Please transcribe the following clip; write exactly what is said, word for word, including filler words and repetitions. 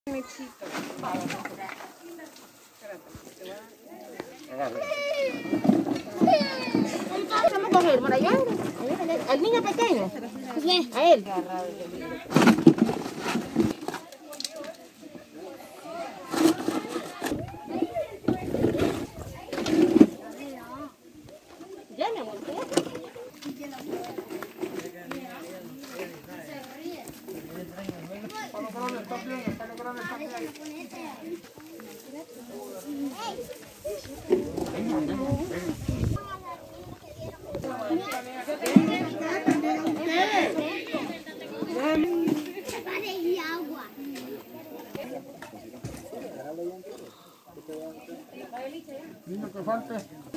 Vamos a coger para allá. Al niño pequeño. A él. Ya, mi amor. Niño que falte.